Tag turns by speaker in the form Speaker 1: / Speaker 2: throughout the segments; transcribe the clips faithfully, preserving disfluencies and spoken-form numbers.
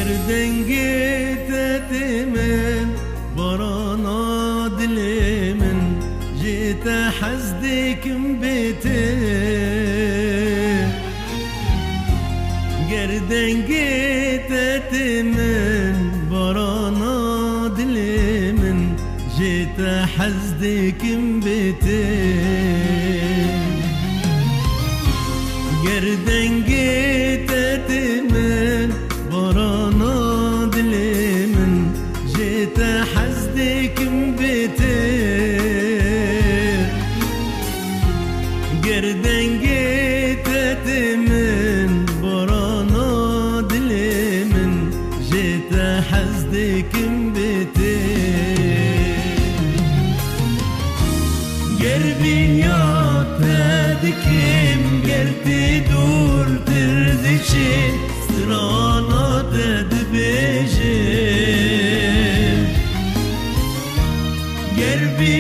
Speaker 1: گردنگیت من برانا دل من جيت حزدك بيتي گردنگیت من برانا دل من جيت حزدك بيتي گردنگیت من برانا دل من جيت حزدك بيتي گردنگیت من برانا دل من جيت حزدك بيتي قلبي يعتادكم قلبي دور تردشي سرانا تدبيجي قلبي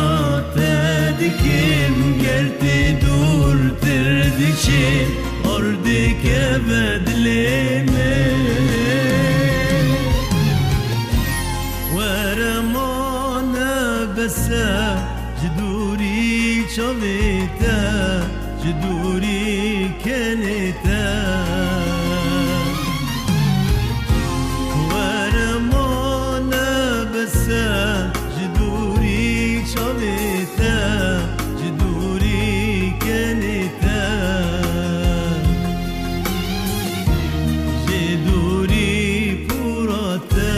Speaker 1: يعتادكم قلبي دور تردشي أرضك بدلمي ورمانا بسا جدوري شويتا جدوري كنتا ورمانا بسا جدوري شويتا جدوري كنتا جدوري فراتا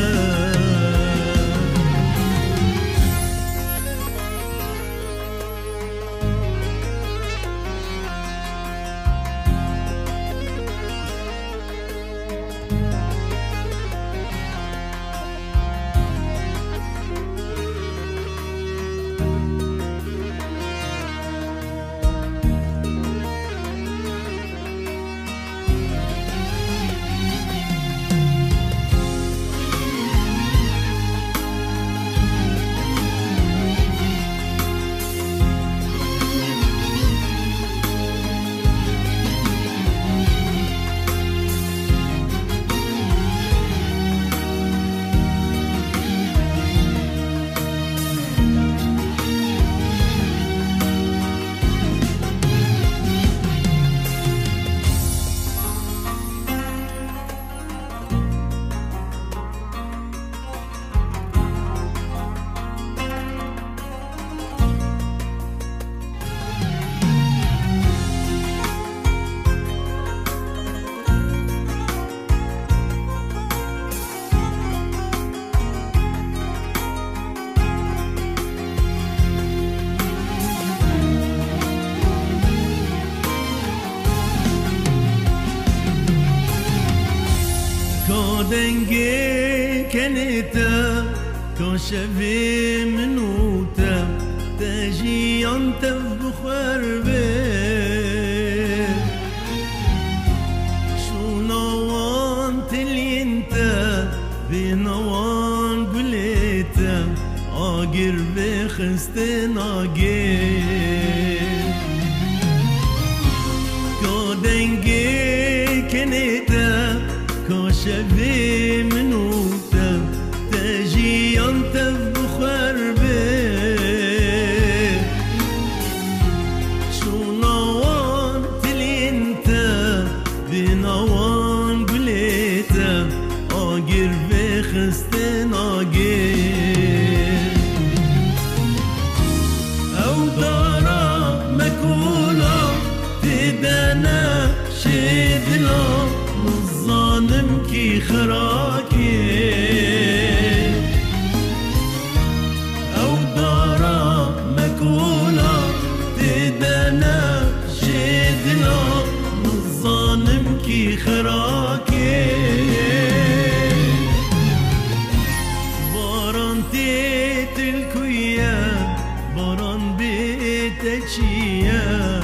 Speaker 1: دنگی کنیتا کاشوی منوتا تاجیان تف بخور بی شونوان تلینتا بینوان گلیتا آگر بخستن آگر کا دنگی کنیتا كاشفي منوتا تاجي انت بخور بي شو نوان تلي انت بنوان قليتا اقر بخستن اقر او دارا مكولا تدانا شدلا الظالم كي خراكي أو دارا مكولا تدانا شدنا الظالم كي خراكي باران تيت الكويا باران بيتشيا